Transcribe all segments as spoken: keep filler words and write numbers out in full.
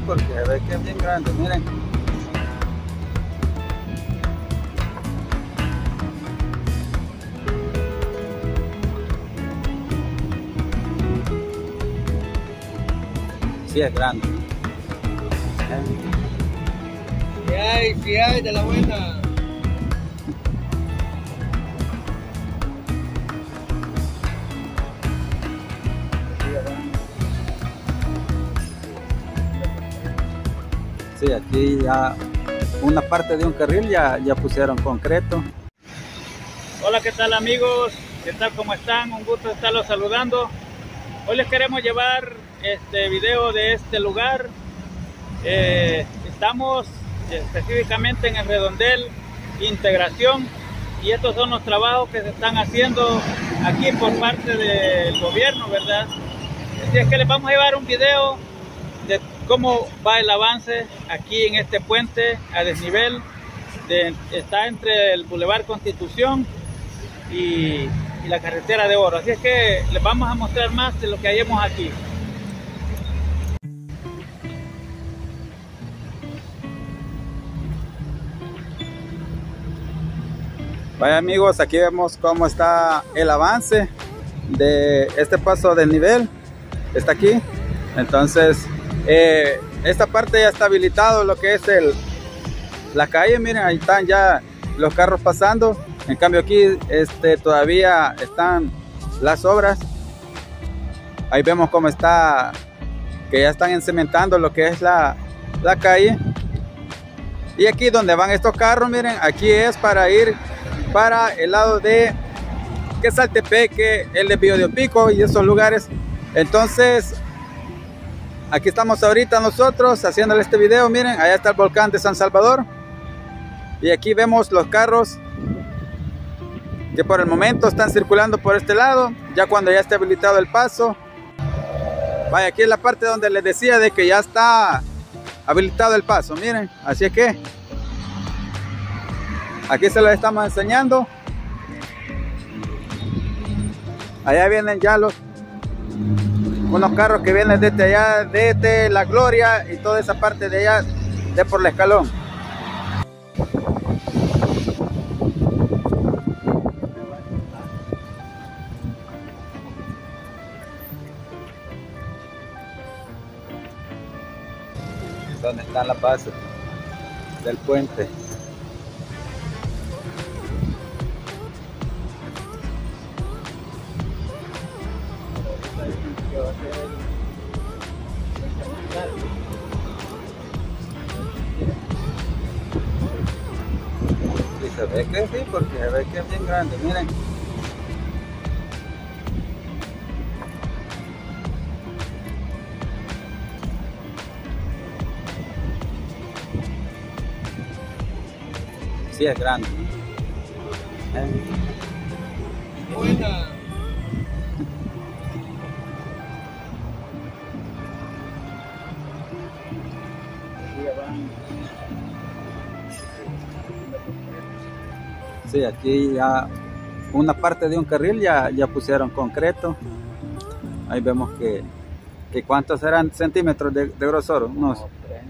porque se ve que es bien grande, miren. Sí es grande. Sí hay, sí hay, de la buena. Sí, aquí ya una parte de un carril ya, ya pusieron concreto. Hola, ¿qué tal amigos? ¿Qué tal? ¿Cómo están? Un gusto estarlos saludando. Hoy les queremos llevar este video de este lugar. Eh, estamos específicamente en el redondel Integración y estos son los trabajos que se están haciendo aquí por parte del gobierno, ¿verdad? Así es que les vamos a llevar un video de cómo va el avance aquí en este puente a desnivel. De, está entre el Boulevard Constitución y, y la carretera de Oro. Así es que les vamos a mostrar más de lo que hayamos aquí. Vaya amigos, aquí vemos cómo está el avance de este paso de nivel. Está aquí. Entonces, eh, esta parte ya está habilitado lo que es el, la calle. Miren, ahí están ya los carros pasando. En cambio aquí este, todavía están las obras. Ahí vemos cómo está, que ya están encementando lo que es la, la calle. Y aquí donde van estos carros, miren, aquí es para ir para el lado de Quesaltepeque, el de Biobío y esos lugares. Entonces aquí estamos ahorita nosotros haciéndole este video. Miren, allá está el volcán de San Salvador y aquí vemos los carros que por el momento están circulando por este lado. Ya cuando ya esté habilitado el paso, vaya, aquí es la parte donde les decía de que ya está habilitado el paso. Miren, así es que aquí se lo estamos enseñando. Allá vienen ya los unos carros que vienen desde allá, desde La Gloria y toda esa parte de allá, de por la Escalón. Donde está la base del puente. Y se ve que sí, porque se ve que es bien grande, miren. Sí es grande. ¿Eh? Buena. Sí, aquí ya una parte de un carril ya, ya pusieron concreto. Ahí vemos que, que cuántos serán centímetros de, de grosor, unos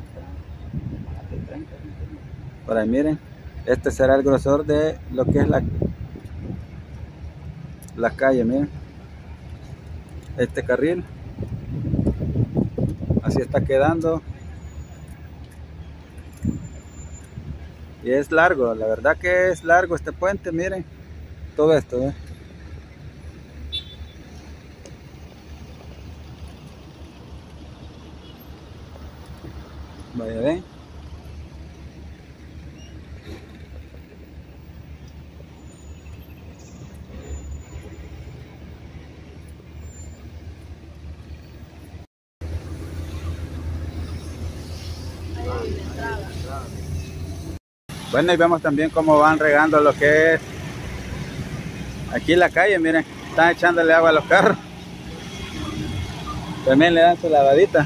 por ahí, miren, este será el grosor de lo que es la, la calle. Miren, este carril así está quedando. Y es largo, la verdad que es largo este puente, miren, todo esto, ¿eh? Vaya, ven. Bueno, y vemos también cómo van regando lo que es aquí la calle. Miren, están echándole agua a los carros. También le dan su lavadita.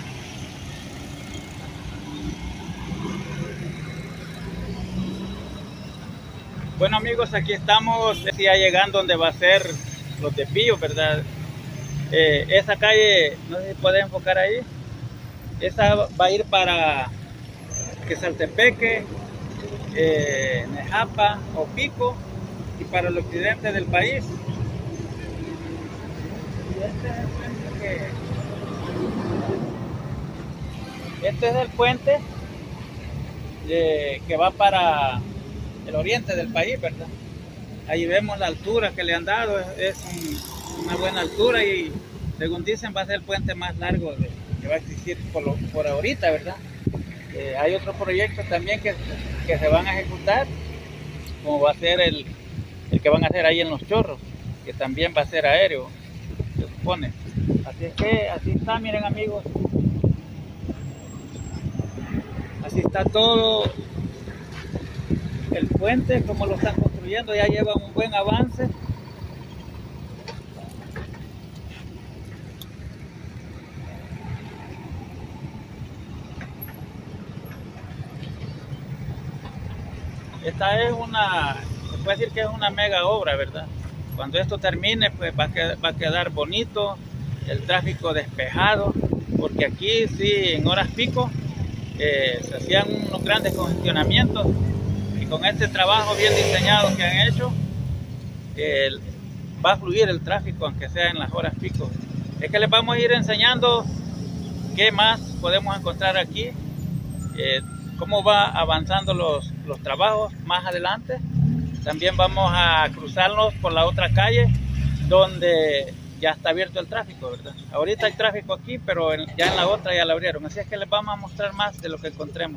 Bueno amigos, aquí estamos ya llegando donde va a ser los de Pío, ¿verdad? Eh, esa calle, no sé si puede enfocar ahí. Esa va a ir para Quesaltepeque, eh, Nejapa, Opico y para el occidente del país. Y este es el puente que, este es el puente de, que va para el oriente del país, ¿verdad? Ahí vemos la altura que le han dado, es, es un, una buena altura y según dicen va a ser el puente más largo de, que va a existir por, lo, por ahorita, ¿verdad? Eh, hay otros proyectos también que, que se van a ejecutar, como va a ser el, el que van a hacer ahí en Los Chorros, que también va a ser aéreo, se supone. Así es que así está, miren amigos, así está todo el puente, como lo están construyendo, ya lleva un buen avance. Esta es una, se puede decir que es una mega obra, ¿verdad? Cuando esto termine, pues va a quedar, va a quedar bonito, el tráfico despejado, porque aquí sí, en horas pico, eh, se hacían unos grandes congestionamientos. Con este trabajo bien diseñado que han hecho, eh, va a fluir el tráfico, aunque sea en las horas pico. Es que les vamos a ir enseñando qué más podemos encontrar aquí, eh, cómo va avanzando los, los trabajos más adelante. También vamos a cruzarnos por la otra calle, donde ya está abierto el tráfico, ¿verdad? Ahorita hay tráfico aquí, pero en, ya en la otra ya la abrieron. Así es que les vamos a mostrar más de lo que encontremos.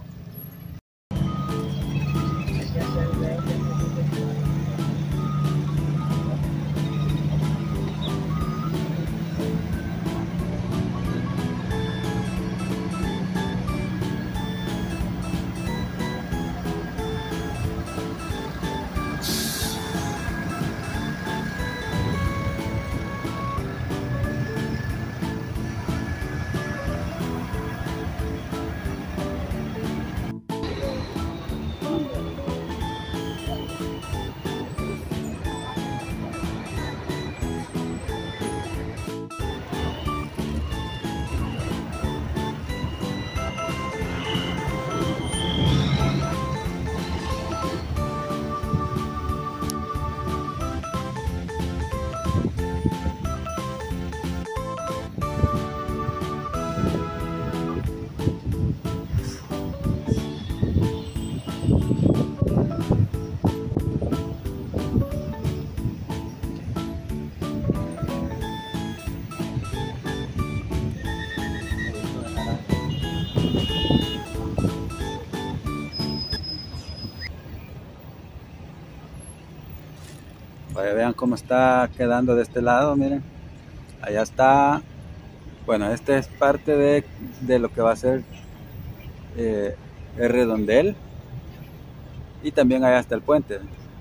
Vaya, vean cómo está quedando de este lado, miren. Allá está, bueno, este es parte de, de lo que va a ser eh, el redondel. Y también allá está el puente.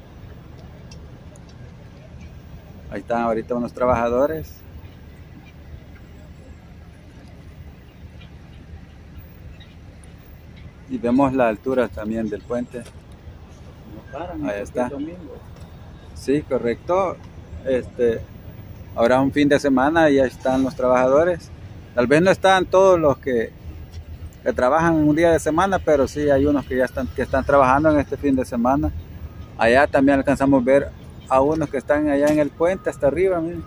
Ahí están ahorita unos trabajadores. Y vemos la altura también del puente. Ahí está. Sí, correcto. Este, ahora un fin de semana y ya están los trabajadores. Tal vez no están todos los que, que trabajan un día de semana, pero sí hay unos que ya están, que están trabajando en este fin de semana. Allá también alcanzamos a ver a unos que están allá en el puente hasta arriba, miren.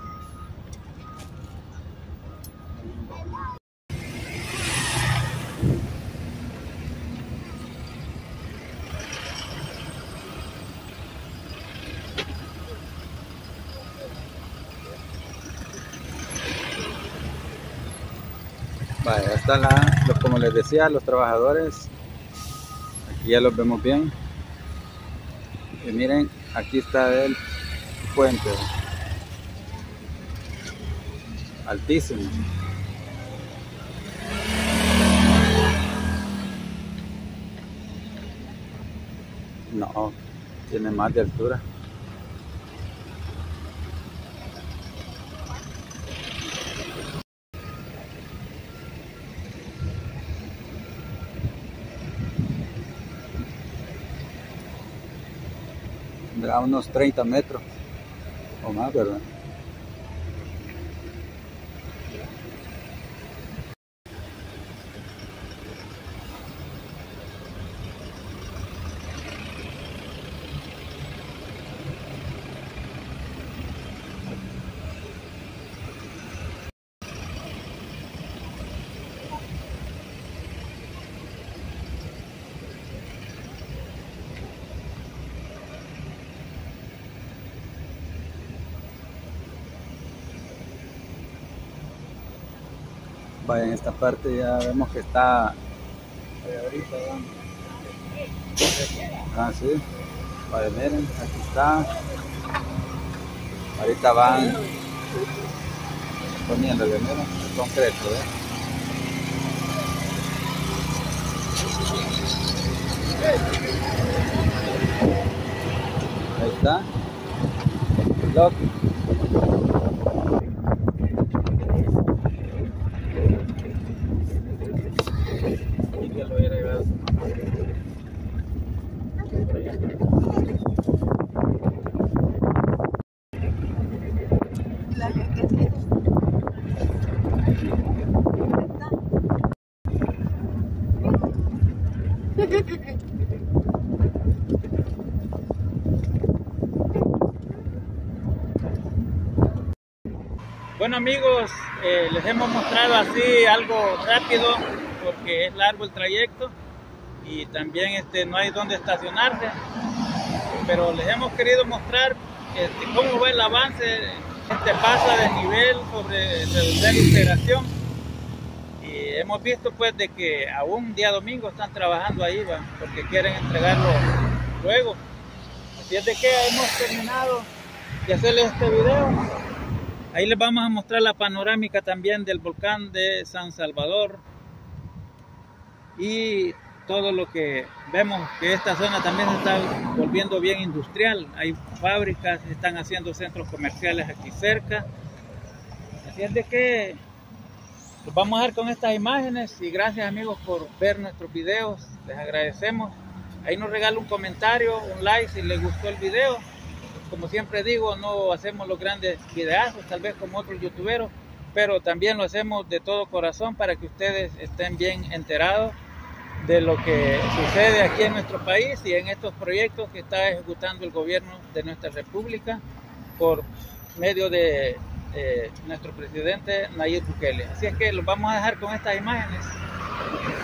Vale, ya está la, lo, como les decía, los trabajadores. Aquí ya los vemos bien. Y miren, aquí está el puente. Altísimo. No, tiene más de altura. A unos treinta metros o más, ¿verdad? Vaya, en esta parte ya vemos que está vaya, ahorita van. Ah, sí. Vaya, miren, aquí está. Ahorita van poniéndole, miren, el concreto, ¿eh? Ahí está. Lock. Y que lo hubiera llevado. Bueno amigos, eh, les hemos mostrado así algo rápido porque es largo el trayecto y también este, no hay donde estacionarse, pero les hemos querido mostrar este, cómo va el avance, este paso de nivel sobre reducir la integración, y hemos visto pues de que aún día domingo están trabajando ahí, ¿va? Porque quieren entregarlo luego. Así es de que hemos terminado de hacerles este video. Ahí les vamos a mostrar la panorámica también del volcán de San Salvador y todo lo que vemos, que esta zona también se está volviendo bien industrial. Hay fábricas, están haciendo centros comerciales aquí cerca. Así es de que los vamos a dejar con estas imágenes y gracias amigos por ver nuestros videos, les agradecemos. Ahí nos regala un comentario, un like si les gustó el video. Como siempre digo, no hacemos los grandes videazos, tal vez como otros youtuberos, pero también lo hacemos de todo corazón para que ustedes estén bien enterados de lo que sucede aquí en nuestro país y en estos proyectos que está ejecutando el gobierno de nuestra república por medio de eh, nuestro presidente Nayib Bukele. Así es que los vamos a dejar con estas imágenes.